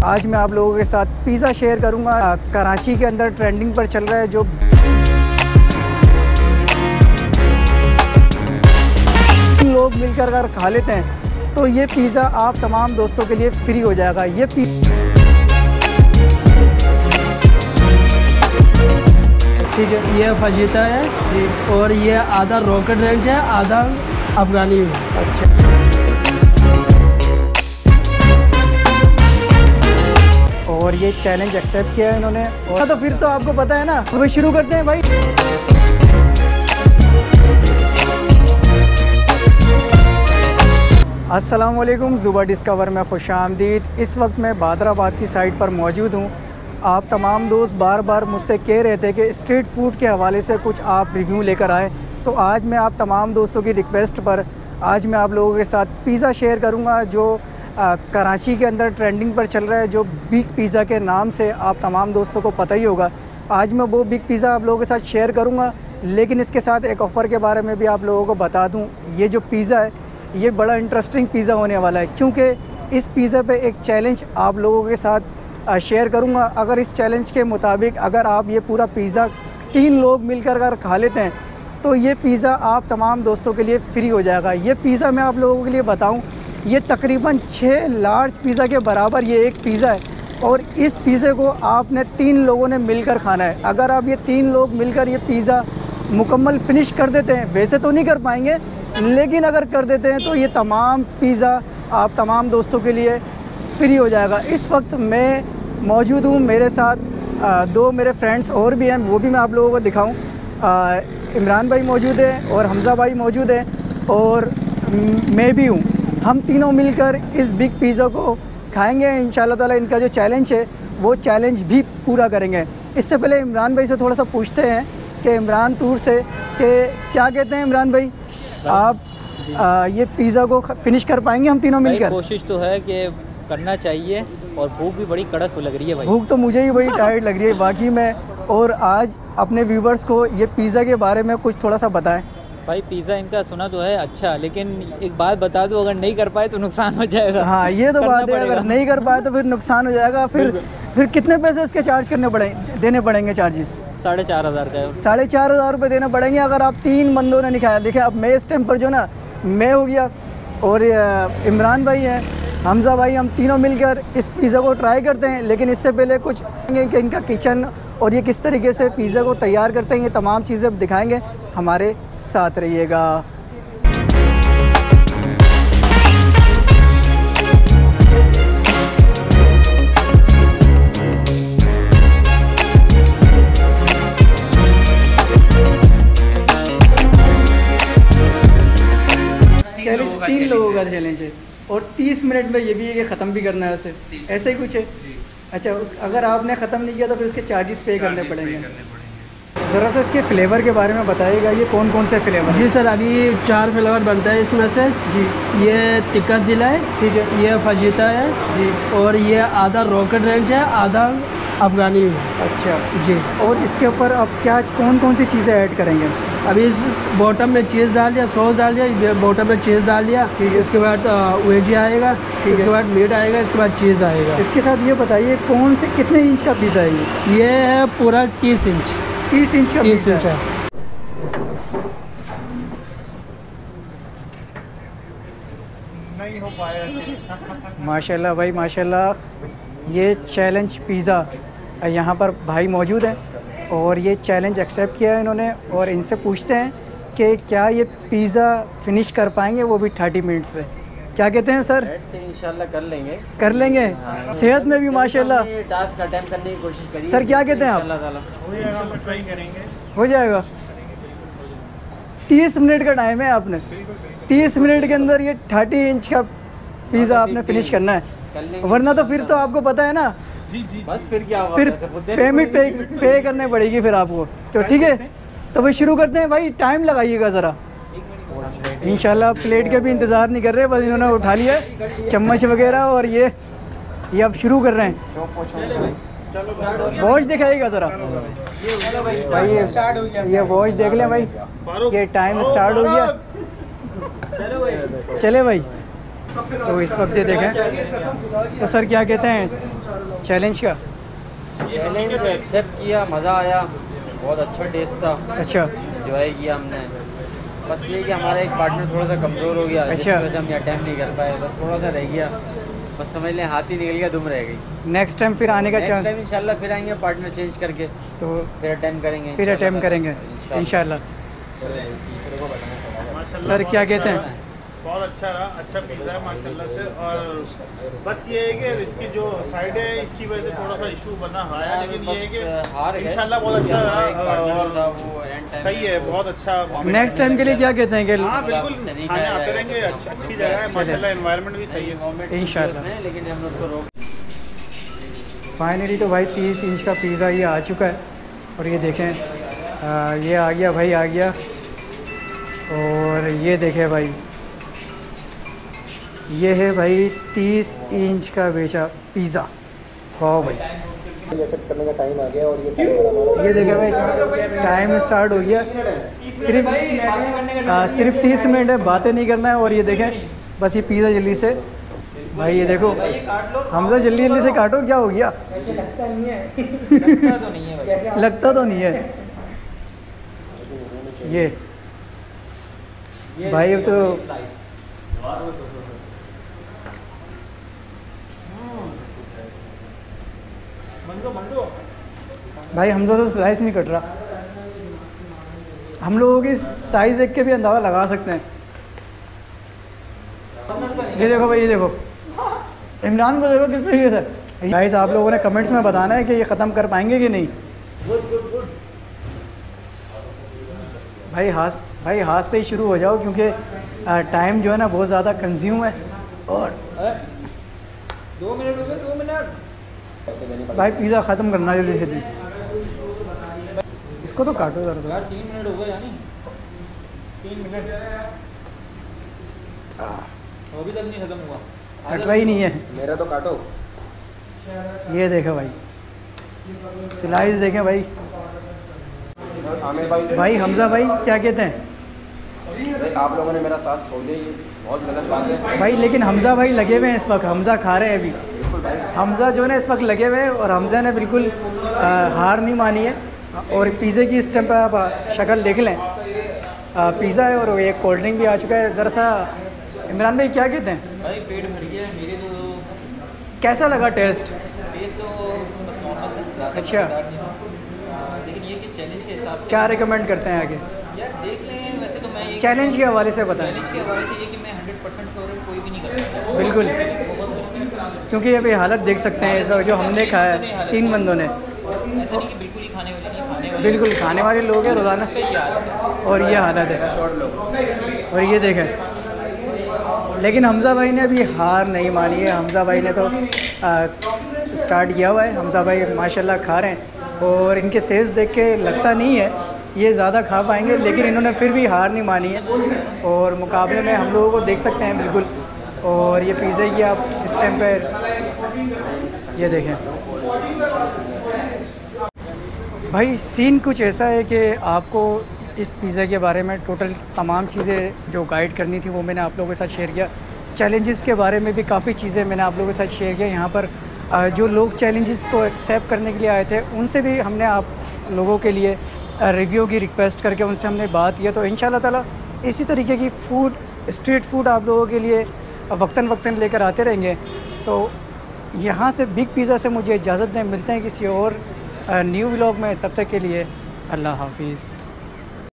आज मैं आप लोगों के साथ पिज़्ज़ा शेयर करूंगा। कराची के अंदर ट्रेंडिंग पर चल रहा है, जो लोग मिलकर अगर खा लेते हैं तो ये पिज़्ज़ा आप तमाम दोस्तों के लिए फ्री हो जाएगा। ये ठीक है, ये फजीता है जी, और ये आधा रॉकेट रेंज है, आधा अफगानी है। अच्छा, और ये चैलेंज एक्सेप्ट किया है इन्होंने। और तो फिर तो आपको पता है ना, तो शुरू करते हैं भाई। अस्सलाम वालेकुम, ज़ुबा डिस्कवर में खुशामदीद। इस वक्त मैं बादराबाद की साइट पर मौजूद हूँ। आप तमाम दोस्त बार बार मुझसे कह रहे थे कि स्ट्रीट फूड के हवाले से कुछ आप रिव्यू लेकर आएँ, तो आज मैं आप तमाम दोस्तों की रिक्वेस्ट पर आज मैं आप लोगों के साथ पिज़्ज़ा शेयर करूँगा, जो कराची के अंदर ट्रेंडिंग पर चल रहा है, जो बिग पिज़्ज़ा के नाम से आप तमाम दोस्तों को पता ही होगा। आज मैं वो बिग पिज़्ज़ा आप लोगों के साथ शेयर करूँगा, लेकिन इसके साथ एक ऑफ़र के बारे में भी आप लोगों को बता दूँ। ये जो पिज़्ज़ा है ये बड़ा इंटरेस्टिंग पिज़्ज़ा होने वाला है, क्योंकि इस पिज़्ज़ा पे एक चैलेंज आप लोगों के साथ शेयर करूंगा। अगर इस चैलेंज के मुताबिक अगर आप ये पूरा पिज़्ज़ा 3 लोग मिलकर अगर खा लेते हैं तो ये पिज़्ज़ा आप तमाम दोस्तों के लिए फ्री हो जाएगा। ये पिज़्ज़ा मैं आप लोगों के लिए बताऊं, ये तकरीबन 6 लार्ज पिज़्ज़ा के बराबर ये एक पिज़्ज़ा है, और इस पिज़्ज़े को आपने 3 लोगों ने मिलकर खाना है। अगर आप ये 3 लोग मिलकर ये पिज़्ज़ा मुकम्मल फ़िनिश कर देते हैं, वैसे तो नहीं कर पाएंगे, लेकिन अगर कर देते हैं तो ये तमाम पिज़्ज़ा आप तमाम दोस्तों के लिए फ्री हो जाएगा। इस वक्त मैं मौजूद हूँ, मेरे साथ 2 मेरे फ्रेंड्स और भी हैं, वो भी मैं आप लोगों को दिखाऊं। इमरान भाई मौजूद हैं और हमज़ा भाई मौजूद हैं, और मैं भी हूँ। हम तीनों मिलकर इस बिग पिज़्ज़ा को खाएंगे इंशाल्लाह ताला। इनका जो चैलेंज है वो चैलेंज भी पूरा करेंगे। इससे पहले इमरान भाई से थोड़ा सा पूछते हैं कि इमरान टूर से कि क्या कहते हैं इमरान भाई, आप ये पिज़्ज़ा को फिनिश कर पाएंगे हम तीनों मिलकर? कोशिश तो है कि करना चाहिए, और भूख भी बड़ी कड़क लग रही है भाई। भूख तो मुझे ही बड़ी टायर्ड लग रही है वाकई में। और आज अपने व्यूवर्स को ये पिज़्ज़ा के बारे में कुछ थोड़ा सा बताएं भाई। पिज़्ज़ा इनका सुना तो है अच्छा, लेकिन एक बात बता दूं, अगर नहीं कर पाए तो नुकसान हो जाएगा। हाँ, ये तो बात है, अगर नहीं कर पाए तो फिर नुकसान हो जाएगा। फिर कितने पैसे इसके चार्ज देने पड़ेंगे? चार्जेस 4,500 का है। 4,500 रुपये देने पड़ेंगे अगर आप 3 बंदों ने नहीं खाया। देखिए, अब मैं इस टाइम पर जो ना, मैं हो गया और इमरान भाई हैं, हमज़ा भाई, हम तीनों मिलकर इस पिज़्ज़ा को ट्राई करते हैं। लेकिन इससे पहले कुछ कि इनका किचन और ये किस तरीके से पिज़्ज़ा को तैयार करते हैं, ये तमाम चीज़ें दिखाएंगे। हमारे साथ रहिएगा। चैलेंज 3 लोगों का चैलेंज है, और 30 मिनट में ये भी है कि ख़त्म भी करना है उसे, ऐसे ही कुछ है। अच्छा, अगर आपने ख़त्म नहीं किया तो फिर उसके चार्जेस पे करने पड़ेंगे। ज़रा सा इसके फ्लेवर के बारे में बताइएगा, ये कौन कौन से फ्लेवर? जी सर, अभी 4 फ्लेवर बनता है इसमें से जी। ये टिक्का ज़िला है, ठीक है, ये फजीता है जी, और ये आधा रॉकेट रेंज है, आधा अफगानी है। अच्छा जी। और इसके ऊपर अब क्या कौन कौन सी चीज़ें ऐड करेंगे? अभी इस बॉटम में चीज़ डाल दिया, सॉस डाल दिया, बॉटम में चीज़ डाल दिया, ठीक है। इसके बाद वेजी आएगा, इसके बाद मीट आएगा, इसके बाद चीज़ आएगा। इसके साथ ये बताइए कौन से कितने इंच का पिज़्ज़ा है ये है पूरा 30 इंच। 30 इंच का 30 इंच है। नहीं हो पाया। माशाल्लाह भाई माशाल्लाह, ये चैलेंज पिज़्ज़ा यहाँ पर भाई मौजूद हैं, और ये चैलेंज एक्सेप्ट किया है इन्होंने। और इनसे पूछते हैं कि क्या ये पिज़्ज़ा फिनिश कर पाएंगे, वो भी 30 मिनट्स पे। क्या कहते हैं सर? से इंशाल्लाह कर लेंगे। कर लेंगे। हाँ। सेहत में भी माशाल्लाह। टास्क अटेम्प्ट करने की कोशिश करिए। सर क्या कहते हैं आप? हो जाएगा। 30 मिनट का टाइम है आपने, 30 मिनट के अंदर ये 30 इंच का पिज़्ज़ा आपने फिनिश करना है, वरना तो फिर तो आपको पता है ना, बस फिर क्या हुआ, फिर पेमेंट पे करने पड़ेगी फिर आपको। तो ठीक है, तो भाई शुरू करते हैं। भाई टाइम लगाइएगा ज़रा। इंशाल्लाह प्लेट के भी इंतज़ार नहीं कर रहे, बस इन्होंने उठा लिया चम्मच वगैरह, और ये अब शुरू कर रहे हैं। वॉच दिखाइएगा ज़रा भाई, ये वॉच देख लें भाई, ये टाइम स्टार्ट हो गया। चले भाई, तो इस वक्त ये देखें तो सर क्या कहते हैं चैलेंज का? चैलेंज एक्सेप्ट किया, मज़ा आया, बहुत अच्छा टेस्ट था, अच्छा एंजॉय किया हमने। बस ये कि हमारा एक पार्टनर थोड़ा सा कमज़ोर हो गया, जिसकी वजह से हम अटैम्प्ट नहीं कर पाए, बस थोड़ा सा रह गया, बस समझ लें हाथ ही निकल गया, दुम रह गई। नेक्स्ट टाइम फिर आने का नेक्स्ट चांस? टाइम इंशाल्लाह फिर आएंगे पार्टनर चेंज करके, तो फिर अटैम्प्ट करेंगे, फिर अटैम्प्ट करेंगे इंशाल्लाह। सर क्या कहते हैं? बहुत अच्छा रहा, अच्छा पिज़्ज़ा है माशाल्लाह से। और बस ये है कि इसकी जो साइड है इसकी वजह से थोड़ा सा इशू बना है, लेकिन ये है कि इंशाल्लाह बहुत अच्छा रहा और सही है, बहुत अच्छा। नेक्स्ट टाइम के लिए क्या कहते हैं? कि हाँ बिल्कुल खाने आते रहेंगे, अच्छी जगह है माशाल्लाह, एनवायरनमेंट भी सही है इंशाल्लाह। लेकिन हम उसको रोक। फाइनली तो भाई 30 इंच का पिज़्ज़ा ये आ चुका है, और ये देखें ये आ गया भाई, आ गया। और ये देखें भाई, ये है भाई 30 इंच का बेचा पिज़्ज़ा। वाह भाई, करने का टाइम आ गया और ये ये देखें भाई टाइम स्टार्ट हो गया। सिर्फ 30 मिनट है, बातें नहीं करना है। और ये देखें बस ये पिज़्ज़ा जल्दी से भाई, ये देखो हमजा जल्दी जल्दी से काटो, क्या हो गया? लगता तो नहीं है ये भाई। अब तो भाई हमजा तो स्लाइस नहीं कट रहा। हम लोगों की साइज़ देख के भी अंदाज़ा लगा सकते हैं। ये देखो भाई, ये देखो इमरान को देखो किस तरीके से। गाइस आप लोगों ने कमेंट्स में बताना है कि ये ख़त्म कर पाएंगे कि नहीं। भाई हाथ से ही शुरू हो जाओ, क्योंकि टाइम जो है ना बहुत ज़्यादा कंज्यूम है। और 2 मिनट हो गए, 2 मिनट भाई पिज़्ज़ा ख़त्म करना जल्दी से दी। इसको तो काटो ज़रा यार, 3 मिनट हो गए, यानी 3 मिनट अभी तक नहीं ख़त्म हुआ, कट रहा ही नहीं है। मेरा तो काटो। ये देखो भाई स्लाइस देखें भाई। आमिर भाई, भाई हमजा भाई क्या कहते हैं? भाई आप लोगों ने मेरा साथ छोड़ दिया, ये बहुत गलत बात है भाई। लेकिन हमजा भाई लगे हुए हैं इस वक्त, हमजा खा रहे हैं अभी। हमजा जो है ना इस वक्त लगे हुए हैं, और हमजा ने बिल्कुल हार नहीं मानी है। और पिज़्ज़े की इस टाइम पर आप शक्ल देख लें, पिज़्ज़ा है और एक कोल्ड ड्रिंक भी आ चुका है। ज़रा सा इमरान भाई क्या कहते हैं? भाई पेट भर गया है मेरे तो। कैसा लगा टेस्ट? टेस्ट तो बस नॉर्मल था। अच्छा, लेकिन ये कि चैलेंज के हिसाब से क्या रिकमेंड करते हैं आगे? यार देख लें, वैसे तो मैं चैलेंज के हवाले से बताएं। चैलेंज के हवाले से ये कि मैं 100% फेवरेट कोई भी नहीं कर सकता। बिल्कुल, क्योंकि अभी हालत देख सकते हैं इस वक्त जो हमने खाया है 3 बंदों ने। ऐसा नहीं कि बिल्कुल ही खाने वाले नहीं, खाने वाले बिल्कुल खाने वाले लोग हैं रोज़ाना, ही हालत है। और ये हालत है। और ये देखें, लेकिन हमजा भाई ने अभी हार नहीं मानी है। हमजा भाई ने तो स्टार्ट किया हुआ है। हमजा भाई माशाल्लाह खा रहे हैं, और इनके सेल्स देख के लगता नहीं है ये ज़्यादा खा पाएंगे, लेकिन इन्होंने फिर भी हार नहीं मानी है। और मुकाबले में हम लोगों को देख सकते हैं बिल्कुल। और ये पिज़्ज़ा की आप इस टाइम पर ये देखें भाई, सीन कुछ ऐसा है कि आपको इस पिज़्ज़ा के बारे में टोटल तमाम चीज़ें जो गाइड करनी थी वो मैंने आप लोगों के साथ शेयर किया। चैलेंजेस के बारे में भी काफ़ी चीज़ें मैंने आप लोगों के साथ शेयर किया। यहाँ पर जो लोग चैलेंजेस को एक्सेप्ट करने के लिए आए थे उनसे भी हमने आप लोगों के लिए रिव्यू की रिक्वेस्ट करके उनसे हमने बात किया। तो इंशाल्लाह ताला इसी तरीके की स्ट्रीट फूड आप लोगों के लिए वक्तन लेकर आते रहेंगे। तो यहाँ से बिग पिज़्ज़ा से मुझे इजाज़त दें, मिलते हैं किसी और न्यू व्लॉग में। तब तक के लिए अल्लाह हाफिज़।